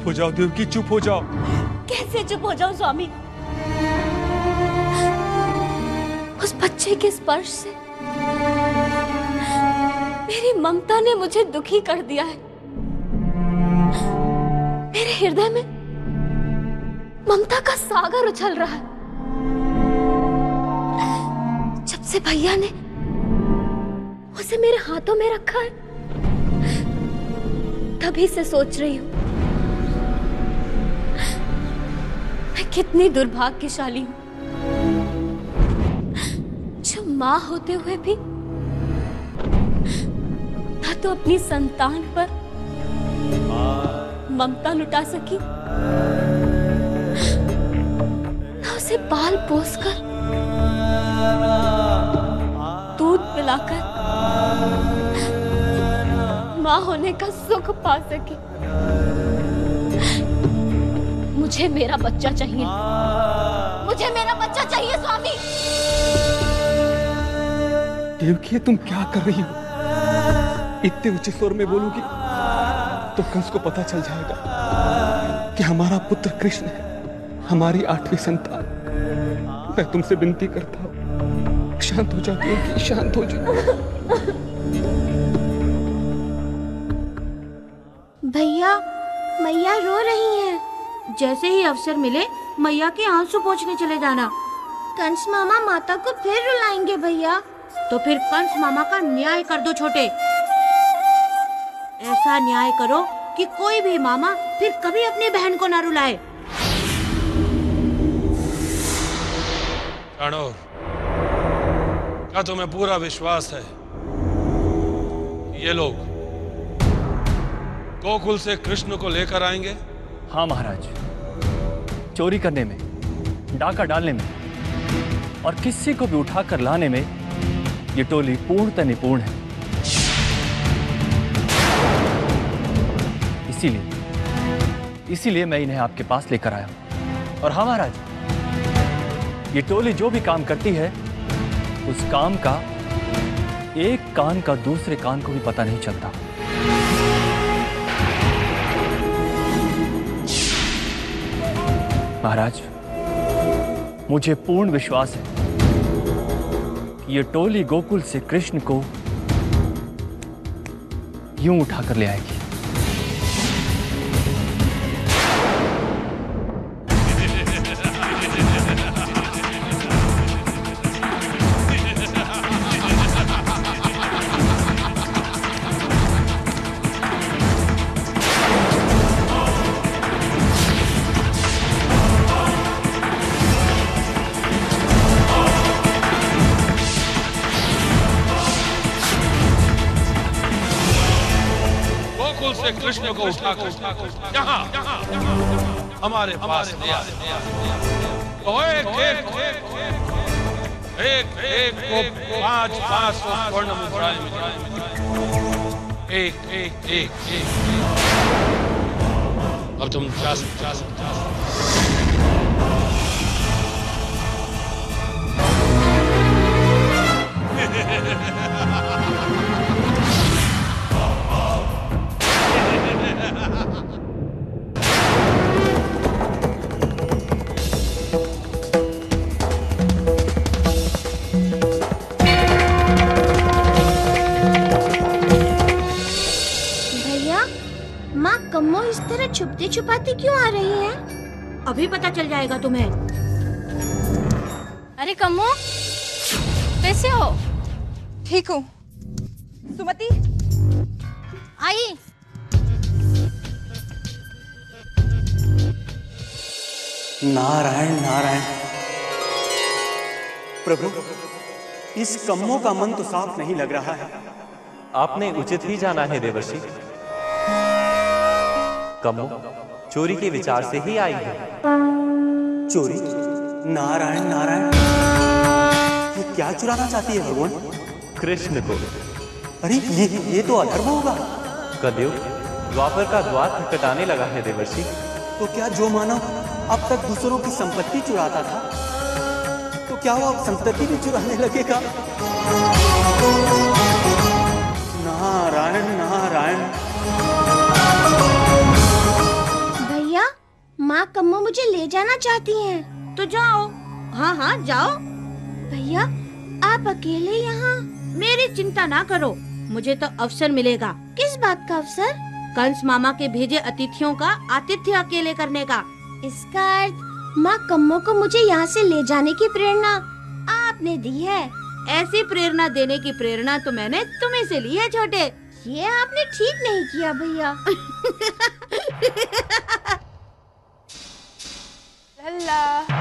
हो जाओ देवकी, चुप हो जाओ। कैसे चुप हो जाऊं स्वामी? उस बच्चे के स्पर्श से मेरी ममता ने मुझे दुखी कर दिया है। मेरे हृदय में ममता का सागर उछल रहा है। जब से भैया ने उसे मेरे हाथों में रखा है, तभी से सोच रही हूं मैं कितनी दुर्भाग्यशाली हूं, जो मां होते हुए भी ना तो अपनी संतान पर ममता लुटा सकी, ना उसे पाल पोस कर दूध पिलाकर मां होने का सुख पा सकी। मुझे मेरा बच्चा चाहिए, मुझे मेरा बच्चा चाहिए स्वामी। देवकी, तुम क्या कर रही हो? इतने ऊंचे स्वर में बोलोगी तो कंस को पता चल जाएगा कि हमारा पुत्र कृष्ण है, हमारी 8वीं संतान। मैं तुमसे विनती करता हूँ, शांत हो जाओ देवकी, शांत हो जाओ। भैया, मैया रो रही हैं। जैसे ही अवसर मिले मैया के आंसू पोंछने चले जाना। कंस मामा माता को फिर रुलाएंगे भैया। तो फिर कंस मामा का न्याय कर दो छोटे। ऐसा न्याय करो कि कोई भी मामा फिर कभी अपनी बहन को ना रुलाए। राणो, क्या तुम्हें पूरा विश्वास है ये लोग गोकुल से कृष्ण को लेकर आएंगे? हाँ महाराज, चोरी करने में, डाका डालने में और किसी को भी उठाकर लाने में ये टोली पूर्णतः निपुण है। इसीलिए मैं इन्हें आपके पास लेकर आया हूं। और हाँ महाराज, ये टोली जो भी काम करती है उस काम का एक कान का दूसरे कान को भी पता नहीं चलता। महाराज, मुझे पूर्ण विश्वास है कि ये टोली गोकुल से कृष्ण को यूं उठाकर ले आएगी। कृष्ण को उठाकर यहाँ हमारे पास ले आए। एक को 5-5 स्वर्ण मुद्राएं मिली। एक। अब तुम जा सकते। कम्मो इस तरह छुपते छुपाते क्यों आ रही है? अभी पता चल जाएगा तुम्हें। अरे कम्मो, कैसे हो? ठीक हूँ। सुमति आई। नारायण नारायण। प्रभु, इस कम्मो का मन तो साफ नहीं लग रहा है। आपने उचित ही जाना है देवर्षि। कम्मो चोरी के विचार से ही आई है। चोरी? नारायण नारायण, ये क्या चुराना चाहती है भगवान? कृष्ण को। अरे ये तो अधर्म होगा। कलयुग द्वापर का द्वार खटखटाने लगा है देवर्षि। तो क्या जो मानव अब तक दूसरों की संपत्ति चुराता था, तो क्या वो अब संपत्ति भी चुराने लगेगा? नारायण नारायण। माँ कम्मो मुझे ले जाना चाहती हैं। तो जाओ। हाँ हाँ जाओ। भैया आप अकेले यहाँ? मेरी चिंता ना करो, मुझे तो अवसर मिलेगा। किस बात का अवसर? कंस मामा के भेजे अतिथियों का आतिथ्य अकेले करने का। इसका अर्थ माँ कम्मो को मुझे यहाँ से ले जाने की प्रेरणा आपने दी है। ऐसी प्रेरणा देने की प्रेरणा तो मैंने तुम्हें से ली है छोटे। ये आपने ठीक नहीं किया भैया। लल्ला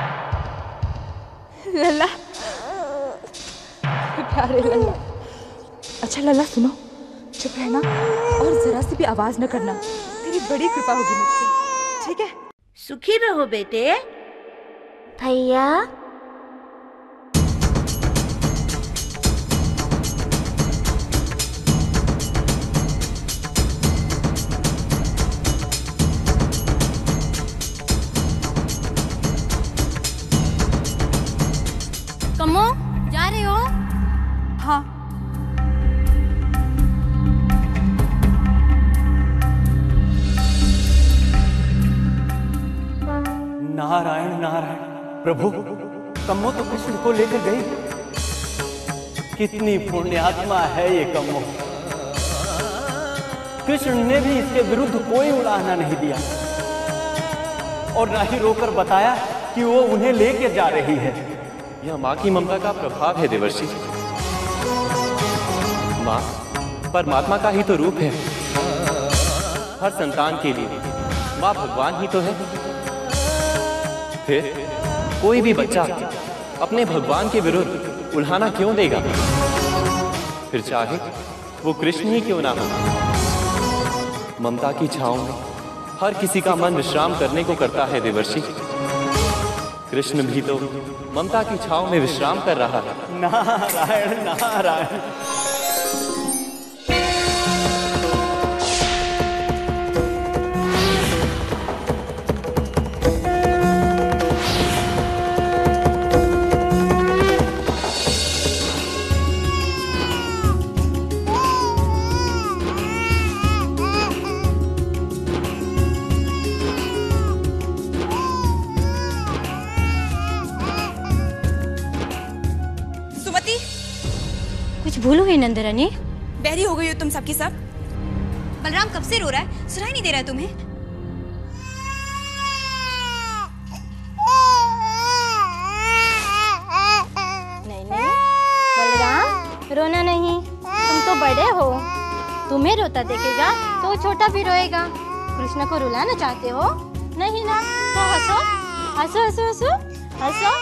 लल्ला प्यारे लल्ला। अच्छा लल्ला सुनो, चुप रहना और जरा सी भी आवाज न करना। तेरी बड़ी कृपा होगी मुझसे, ठीक है? सुखी रहो बेटे। भैया कम्मो जा रहे हो? हाँ। नारायण नारायण। प्रभु, कम्मो तो कृष्ण को लेकर गई। कितनी पुण्यात्मा है ये कम्मो। कृष्ण ने भी इसके विरुद्ध कोई उड़ाना नहीं दिया और ना ही रोकर बताया कि वो उन्हें लेके जा रही है। यह माँ की ममता का प्रभाव है देवर्षि। माँ परमात्मा का ही तो रूप है। हर संतान के लिए माँ भगवान ही तो है। फिर कोई भी बच्चा अपने भगवान के विरुद्ध उल्हाना क्यों देगा? फिर चाहे वो कृष्ण ही क्यों ना हो। ममता की छांव में हर किसी का मन विश्राम करने को करता है देवर्षि। कृष्ण भी तो ममता की छांव में विश्राम कर रहा है। नारायण नारायण। कुछ भूल हुई नंदरानी? बहरी हो गई हो तुम सबकी सब। बलराम कब से रो रहा है? सुनाई नहीं दे रहा है तुम्हें? नहीं नहीं बलराम, रोना नहीं। तुम तो बड़े हो, तुम्हें रोता देखेगा तो छोटा भी रोएगा। कृष्ण को रुलाना चाहते हो? नहीं ना, तो हंसो हंसो हंसो हंसो हंसो।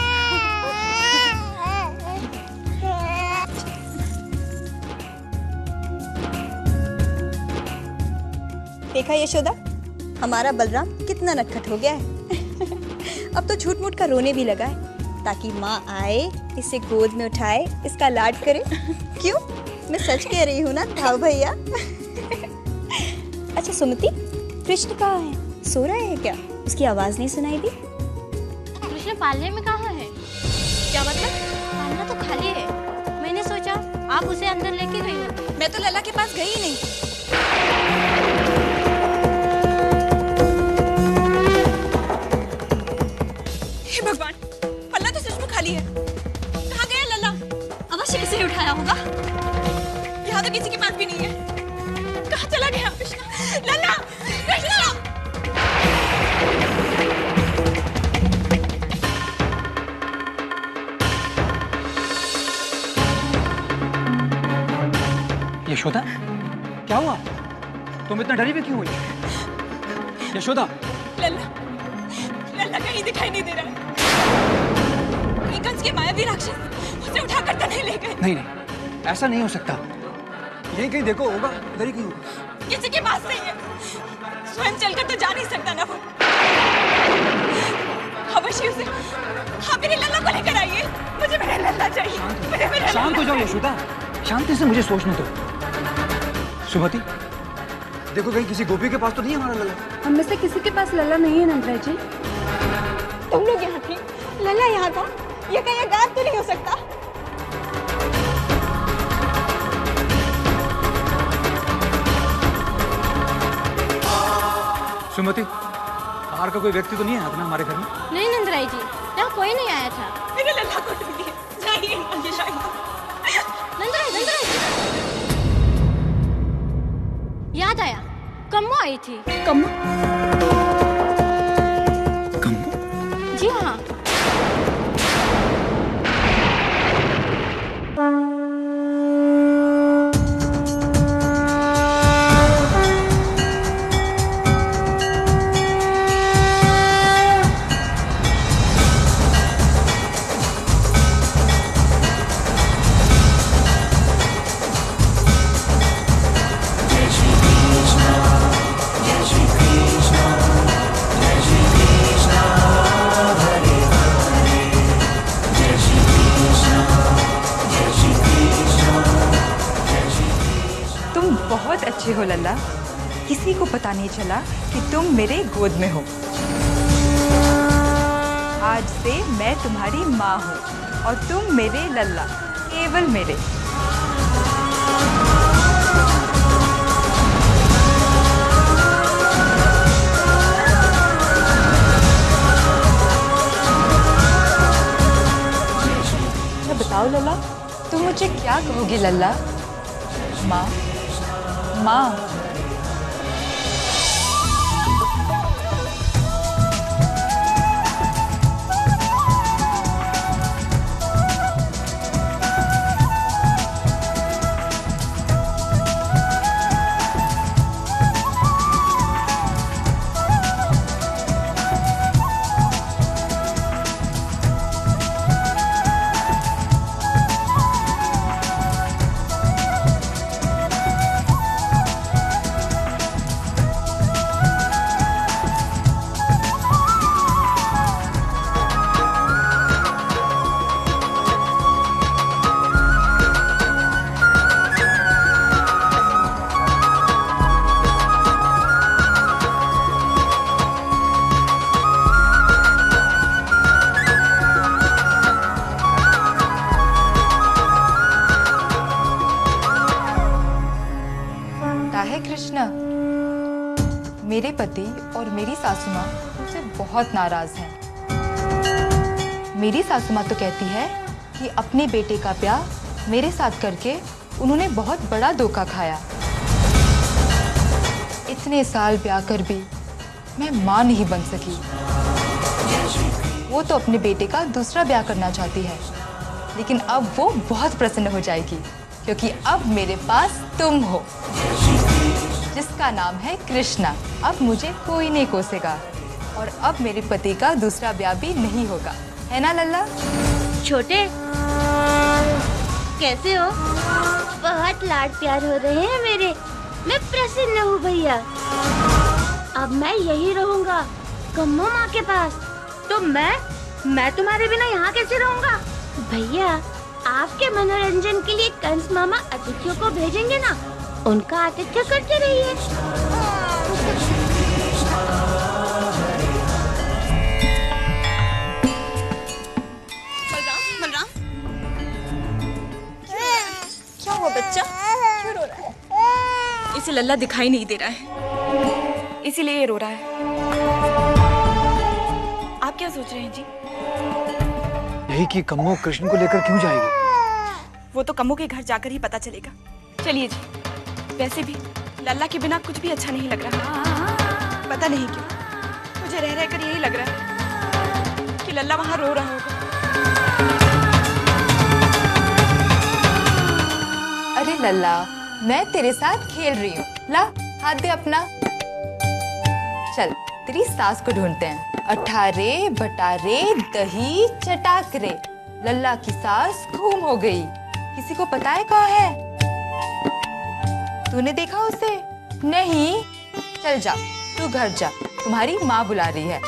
देखा यशोदा, हमारा बलराम कितना नटखट हो गया है। अब तो झूठ मूठ का रोने भी लगा है ताकि माँ आए, इसे गोद में उठाए, इसका लाड करे। क्यों? मैं सच कह रही हूँ ना धाव भैया। अच्छा सुमति, कृष्ण कहाँ है? सो रहा है क्या? उसकी आवाज नहीं सुनाई दी। कृष्ण पालने में कहाँ है? क्या मतलब? पालना तो खाली है। मैंने सोचा आप उसे अंदर लेके गई हो। मैं तो लल्ला के पास गई ही नहीं। भगवान, पल्ला तो सच में खाली है। कहाँ गया लल्ला? अवश्य किसी ने उठाया होगा। यहाँ तो किसी के पास भी नहीं है। कहाँ चला गया कृष्णा? लल्ला, कृष्णा! यशोदा, क्या हुआ? तुम इतना डरी हुई क्यों हुई? यशोदा, लल्ला, लल्ला कहीं दिखाई नहीं दे रहा है। कंस के मायावी राक्षस उसे उठाकर तो नहीं ले गए? नहीं नहीं, ऐसा नहीं हो सकता। यहीं कहीं देखो, होगा इधर ही कहीं होगा। किसी के पास नहीं है। स्वयं चलकर तो जा नहीं सकता ना वो। अवश्य उसे, हाँ मेरे लल्ला को लेकर आइए। मुझे मेरा लल्ला चाहिए। शांत हो जाओ यशोदा, शांति से मुझे सोचने दो। सुमति, देखो कहीं किसी गोपी के पास तो नहीं है हमारा लल्ला? हम में से किसी के पास लल्ला नहीं है नंदराज जी। तुम लोग यहाँ थी, लल्ला यहाँ था। ये कहीं गायब तो नहीं हो सकता। सुमति, बाहर का कोई व्यक्ति तो नहीं आया था ना हमारे घर में? नहीं नंदराई जी, यहाँ कोई नहीं आया था। मेरे लल्ला को ढूंढिए, जाइए नंदराई याद आया, कम्मो आई थी। कम्मो? कम्मो? जी हाँ। बहुत अच्छे हो लल्ला, किसी को पता नहीं चला कि तुम मेरे गोद में हो। आज से मैं तुम्हारी माँ हूँ और तुम मेरे लल्ला, केवल मेरे। अच्छा बताओ लल्ला, तुम मुझे क्या कहोगी लल्ला? माँ माँ। कृष्णा, मेरे पति और मेरी सासू माँ मुझसे बहुत नाराज हैं। मेरी सासू माँ तो कहती है कि अपने बेटे का ब्याह मेरे साथ करके उन्होंने बहुत बड़ा धोखा खाया। इतने साल ब्याह कर भी मैं माँ नहीं बन सकी। वो तो अपने बेटे का दूसरा ब्याह करना चाहती है, लेकिन अब वो बहुत प्रसन्न हो जाएगी क्योंकि अब मेरे पास तुम हो, जिसका नाम है कृष्णा। अब मुझे कोई नहीं कोसेगा और अब मेरे पति का दूसरा ब्याह भी नहीं होगा, है ना लल्ला? छोटे कैसे हो? बहुत लाड प्यार हो रहे हैं मेरे। मैं प्रसन्न हूँ भैया। अब मैं यही रहूँगा कम्मो माँ के पास। तो मैं तुम्हारे बिना यहाँ कैसे रहूँगा? भैया, आपके मनोरंजन के लिए कंस मामा अतिथियों को भेजेंगे ना, उनका आतिथ्य करते रहिए। बलराम, क्या हुआ बच्चा? क्यों रो रहा है? इसे लल्ला दिखाई नहीं दे रहा है, इसीलिए ये रो रहा है। आप क्या सोच रहे हैं जी? यही कि कम्मो कृष्ण को लेकर क्यों जाएगी? वो तो कम्मो के घर जाकर ही पता चलेगा। चलिए जी। वैसे भी लल्ला के बिना कुछ भी अच्छा नहीं लग रहा। पता नहीं क्यों मुझे रह रहकर यही लग रहा है कि लल्ला वहां रो रहा होगा। अरे लल्ला, मैं तेरे साथ खेल रही हूँ। ला हाथ दे अपना। चल तेरी सास को ढूंढते हैं। अठारे बटारे दही चटाकरे, लल्ला की सास गुम हो गई। किसी को पता है कहाँ है? तूने देखा उसे? नहीं। चल जा, तू घर जा, तुम्हारी माँ बुला रही है।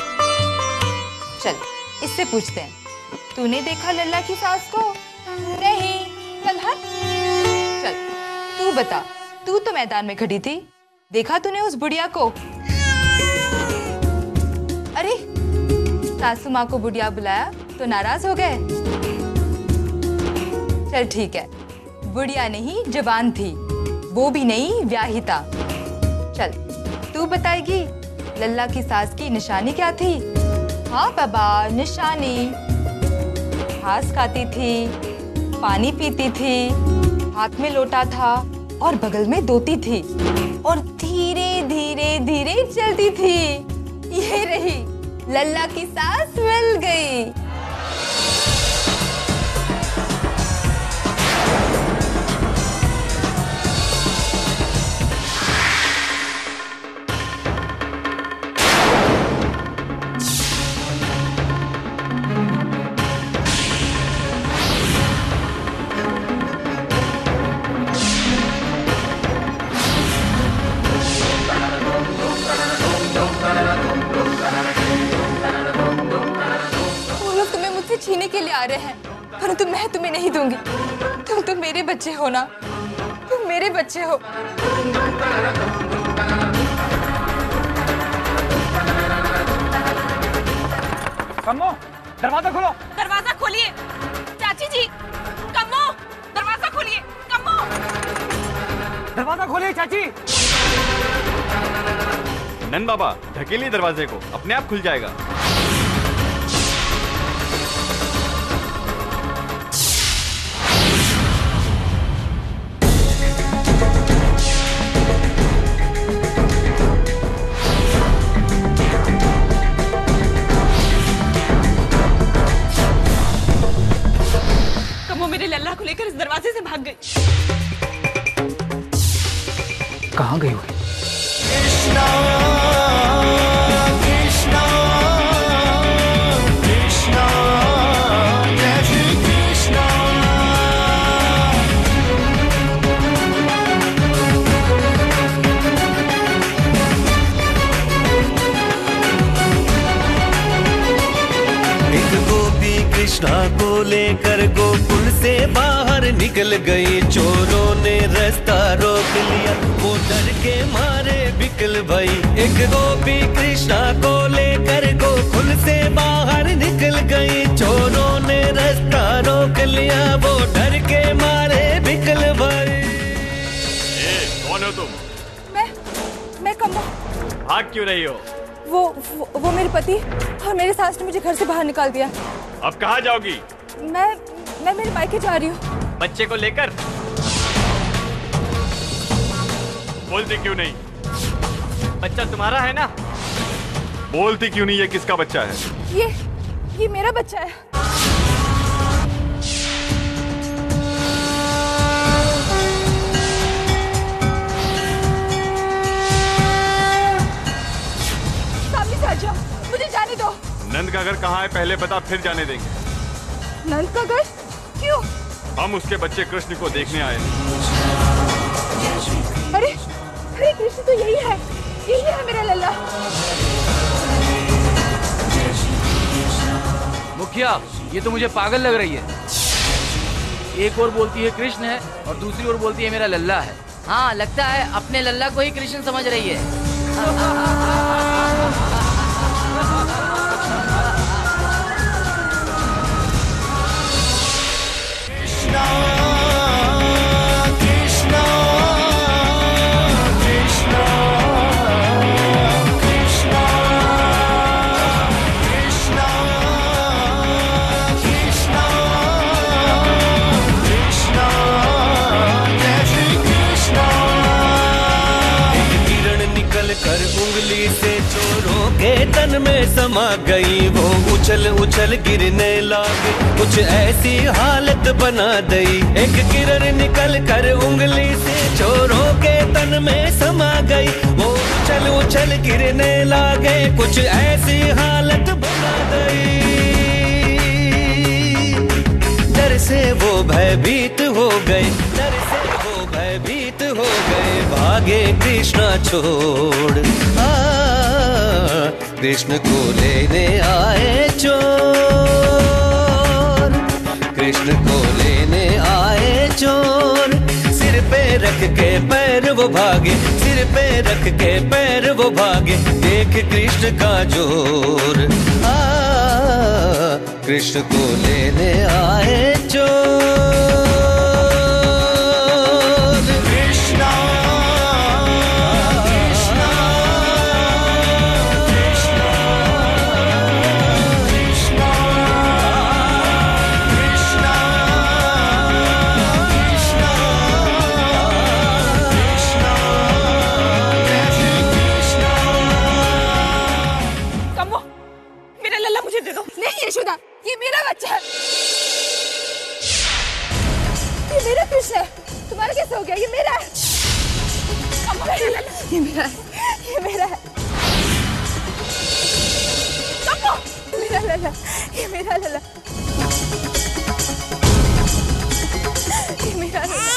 चल इससे पूछते हैं, तूने देखा लल्ला की सास को? नहीं। चल हट। चल तू बता, तू तो मैदान में खड़ी थी, देखा तूने उस बुढ़िया को? अरे सासू माँ को बुढ़िया बुलाया तो नाराज हो गए? चल ठीक है, बुढ़िया नहीं जवान थी, वो भी नहीं व्याहिता। चल तू बताएगी लल्ला की सास की निशानी क्या थी? हाँ बाबा, निशानी। घास खाती थी, पानी पीती थी, हाथ में लोटा था और बगल में दोती थी और धीरे धीरे धीरे चलती थी। ये रही, लल्ला की सास मिल गई। छीने के लिए आ रहे हैं, परंतु मैं तुम्हें नहीं दूंगी। तुम तो मेरे बच्चे हो ना, तुम मेरे बच्चे हो। कम्मो, दरवाजा खोलो। दरवाजा खोलिए चाची जी। कम्मो, दरवाजा खोलिए। कम्मो, दरवाजा खोलिए चाची। नंद बाबा, ढकेलिए दरवाजे को, अपने आप खुल जाएगा। मेरे लल्ला को लेकर इस दरवाजे से भाग गई। कहाँ गई हुई? कृष्णा कृष्णा कृष्णा जय श्री कृष्णा। एक गोपी कृष्णा को लेकर गोकुल से बाहर निकल गई। चोरों ने रास्ता रोक लिया, वो डर के मारे बिकल भई। एक गोपी कृष्णा को लेकर गोकुल से बाहर निकल गई। चोरों ने रास्ता रोक लिया, वो डर के मारे बिकल भई। कौन हो तुम? मैं कम्मो। भाग क्यों रही हो? वो मेरे पति और मेरे सास ने मुझे घर से बाहर निकाल दिया। अब कहाँ जाओगी? मैं मेरे मायके जा रही हूँ। बच्चे को लेकर? बोलती क्यों नहीं? बच्चा तुम्हारा है ना? बोलती क्यों नहीं? ये किसका बच्चा है? ये मेरा बच्चा है। सामने से आ जाओ, मुझे जाने दो। नंद का घर कहाँ है पहले बता, फिर जाने देंगे। नंद का घर? क्यों? हम उसके बच्चे कृष्ण को देखने आए। अरे कृष्ण तो यही है मेरा लल्ला। मुखिया, ये तो मुझे पागल लग रही है। एक और बोलती है कृष्ण है और दूसरी ओर बोलती है मेरा लल्ला है। हाँ, लगता है अपने लल्ला को ही कृष्ण समझ रही है। कर उंगली से चोरों के तन में समा गई। वो उछल उछल गिरने लगे, कुछ ऐसी हालत बना दई। एक किरण निकल कर उंगली से चोरों के तन में समा गई। वो उछल उछल गिरने लगे, कुछ ऐसी हालत बना दई। डर से वो भयभीत हो गए, डर से वो भयभीत हो गए। भागे कृष्णा छोड़, कृष्ण को लेने आए चोर। कृष्ण को लेने आए चोर। सिर पे रख के पैर वो भागे, सिर पे रख के पैर वो भागे। देख कृष्ण का जोर, कृष्ण को लेने आए चोर। कृष्णा कृष्णा ये मेरा बच्चा है, ये मेरा कृष्ण है। तुम्हारा कैसे हो गया? ये मेरा है, ये मेरा है, ये मेरा है। मेरा लल्ला, ये मेरा लल्ला, ये मेरा लल्ला।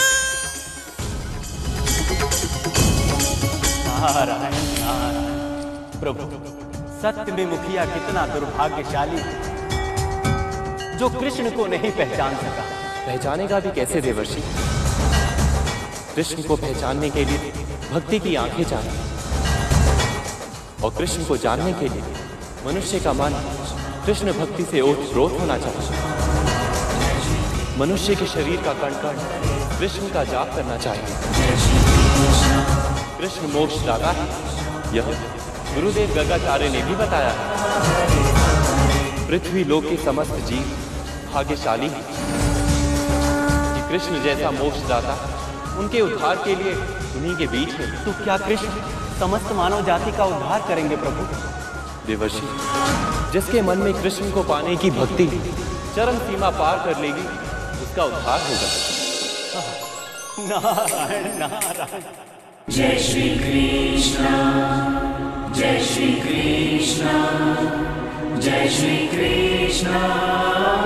नारायण नारायण। प्रभु, सत्य में मुखिया कितना दुर्भाग्यशाली है जो कृष्ण को नहीं पहचान सका। पहचानेगा भी कैसे देवर्षि? कृष्ण को पहचानने के लिए भक्ति की आंखें चाहिए, और कृष्ण को जानने के लिए मनुष्य का मन कृष्ण भक्ति से ओतप्रोत होना चाहिए। मनुष्य के शरीर का कण कण कृष्ण का जाप करना चाहिए। कृष्ण मोक्ष दाता है, यह गुरुदेव गर्गाचार्य ने भी बताया है। पृथ्वी लोक के समस्त जीव भाग्यशाली हैं कि कृष्ण जैसा मोक्षदाता उनके उद्धार के लिए उन्हीं के बीच है। तो क्या कृष्ण समस्त मानव जाति का उद्धार करेंगे प्रभु? देवर्षि, जिसके मन में कृष्ण को पाने की भक्ति चरम सीमा पार कर लेगी, उसका उद्धार होगा। नारायण नारायण। जय श्री कृष्ण, जय श्री कृष्ण, जय श्री कृष्ण।